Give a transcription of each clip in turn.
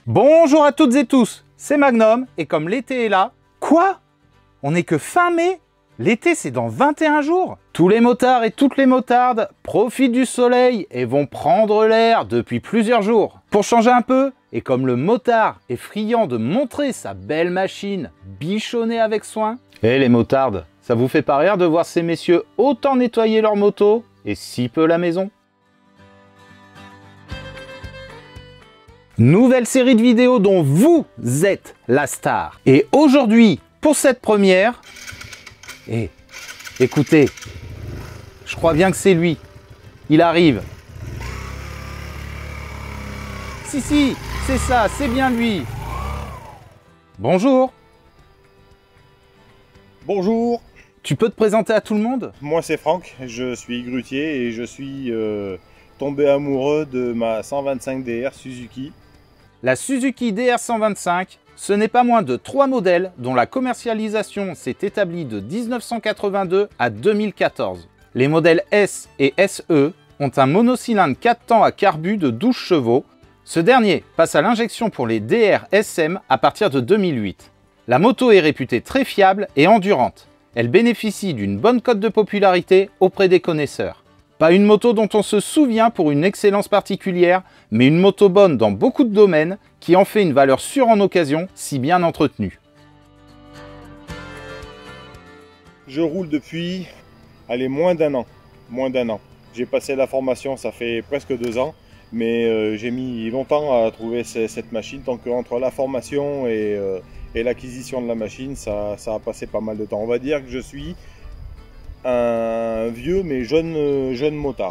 Bonjour à toutes et tous, c'est Magnum et comme l'été est là... Quoi? On n'est que fin mai? L'été c'est dans 21 jours? Tous les motards et toutes les motardes profitent du soleil et vont prendre l'air depuis plusieurs jours. Pour changer un peu, et comme le motard est friand de montrer sa belle machine bichonnée avec soin, les motardes, ça vous fait pas rire de voir ces messieurs autant nettoyer leur moto et si peu la maison? Nouvelle série de vidéos dont vous êtes la star. Et aujourd'hui, pour cette première, écoutez, je crois bien que c'est lui. Il arrive. Si, c'est ça, c'est bien lui. Bonjour. Bonjour. Tu peux te présenter à tout le monde? Moi c'est Franck, je suis grutier et je suis tombé amoureux de ma 125 DR Suzuki. La Suzuki DR125, ce n'est pas moins de 3 modèles dont la commercialisation s'est établie de 1982 à 2014. Les modèles S et SE ont un monocylindre 4 temps à carbu de 12 chevaux. Ce dernier passe à l'injection pour les DR SM à partir de 2008. La moto est réputée très fiable et endurante. Elle bénéficie d'une bonne cote de popularité auprès des connaisseurs. Pas une moto dont on se souvient pour une excellence particulière, mais une moto bonne dans beaucoup de domaines qui en fait une valeur sûre en occasion si bien entretenue. Je roule depuis, moins d'un an. J'ai passé la formation, ça fait presque 2 ans, mais j'ai mis longtemps à trouver cette machine. Donc entre la formation et l'acquisition de la machine, ça a passé pas mal de temps. On va dire que je suis un vieux mais jeune motard.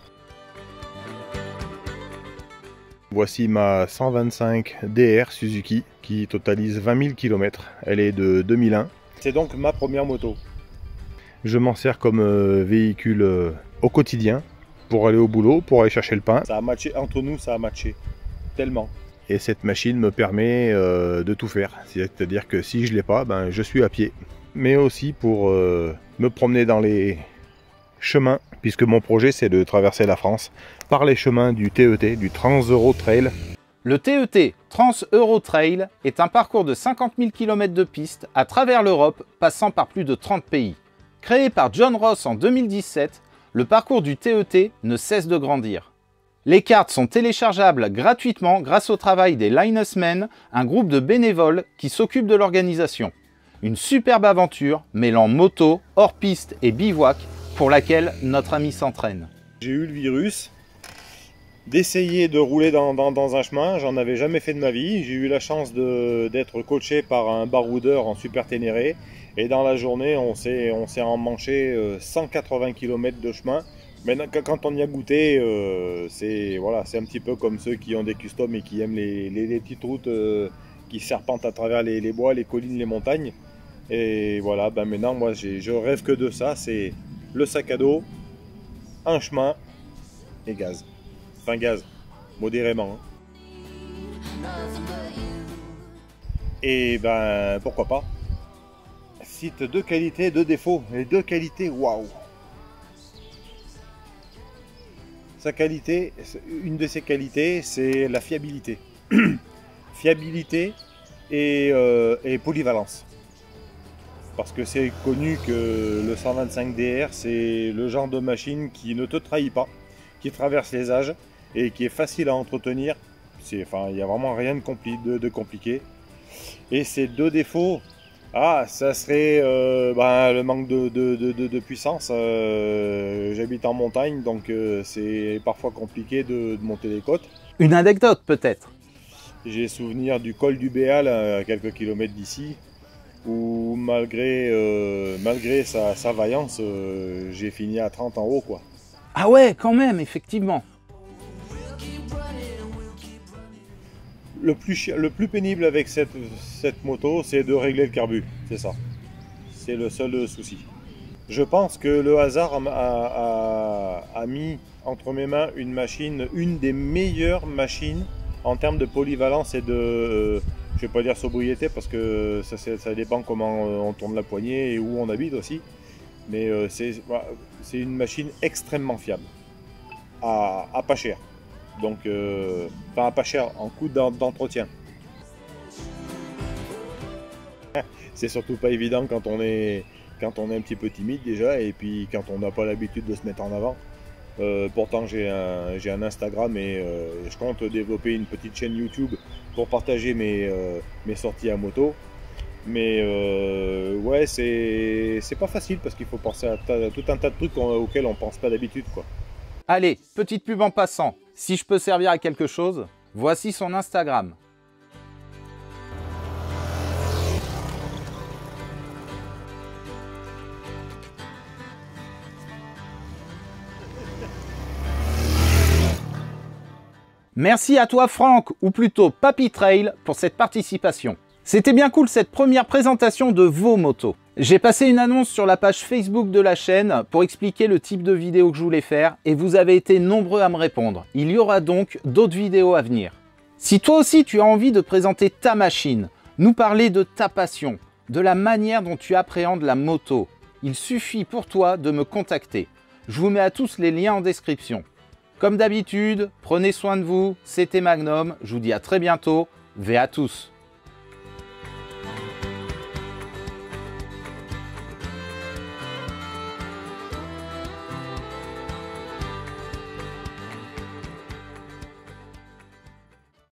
Voici ma 125 DR Suzuki qui totalise 20 000 km. Elle est de 2001. C'est donc ma première moto. Je m'en sers comme véhicule au quotidien pour aller au boulot, pour aller chercher le pain. Ça a matché entre nous, ça a matché tellement. Et cette machine me permet de tout faire. C'est-à-dire que si je ne l'ai pas, ben, je suis à pied. Mais aussi pour me promener dans les chemins, puisque mon projet c'est de traverser la France par les chemins du TET, du Trans-Euro-Trail. Le TET, Trans-Euro-Trail, est un parcours de 50 000 km de piste à travers l'Europe, passant par plus de 30 pays. Créé par John Ross en 2017, le parcours du TET ne cesse de grandir. Les cartes sont téléchargeables gratuitement grâce au travail des Linesmen, un groupe de bénévoles qui s'occupe de l'organisation. Une superbe aventure mêlant moto, hors-piste et bivouac pour laquelle notre ami s'entraîne. J'ai eu le virus d'essayer de rouler dans un chemin, j'en avais jamais fait de ma vie. J'ai eu la chance d'être coaché par un baroudeur en Super Ténéré et dans la journée on s'est emmanché 180 km de chemin. Mais quand on y a goûté, c'est un petit peu comme ceux qui ont des customs et qui aiment les petites routes qui serpentent à travers les bois, les collines, les montagnes. Et voilà, ben maintenant moi je rêve que de ça, c'est le sac à dos, un chemin et gaz. Enfin gaz, modérément. Et ben pourquoi pas. Cite 2 qualités, 2 défauts. Les 2 qualités, waouh. Sa qualité, une de ses qualités, c'est la fiabilité. Fiabilité et polyvalence. Parce que c'est connu que le 125 DR, c'est le genre de machine qui ne te trahit pas, qui traverse les âges et qui est facile à entretenir. Il n'y a vraiment rien de compliqué. Et ces 2 défauts, ça serait le manque de puissance. J'habite en montagne, donc c'est parfois compliqué de monter les côtes. Une anecdote peut-être? J'ai souvenir du col du Béal à quelques kilomètres d'ici, où malgré sa vaillance, j'ai fini à 30 en haut, quoi. Ah ouais, quand même, effectivement. Le plus pénible avec cette moto, c'est de régler le carbu, c'est ça. C'est le seul souci. Je pense que le hasard a mis entre mes mains une des meilleures machines en termes de polyvalence et de... je ne vais pas dire sobriété parce que ça dépend comment on tourne la poignée et où on habite aussi. Mais c'est une machine extrêmement fiable, à pas cher. Donc, pas cher en coût d'entretien. C'est surtout pas évident quand on est un petit peu timide déjà, et puis quand on n'a pas l'habitude de se mettre en avant. Pourtant j'ai un Instagram et je compte développer une petite chaîne YouTube pour partager mes sorties à moto. Mais ouais, c'est pas facile parce qu'il faut penser à tout un tas de trucs auxquels on pense pas d'habitude, quoi. Allez, petite pub en passant. Si je peux servir à quelque chose, voici son Instagram. Merci à toi Franck, ou plutôt Papy Trail, pour cette participation. C'était bien cool cette première présentation de vos motos. J'ai passé une annonce sur la page Facebook de la chaîne pour expliquer le type de vidéo que je voulais faire et vous avez été nombreux à me répondre. Il y aura donc d'autres vidéos à venir. Si toi aussi tu as envie de présenter ta machine, nous parler de ta passion, de la manière dont tu appréhendes la moto, il suffit pour toi de me contacter. Je vous mets à tous les liens en description. Comme d'habitude, prenez soin de vous, c'était Magnum, je vous dis à très bientôt, ve à tous.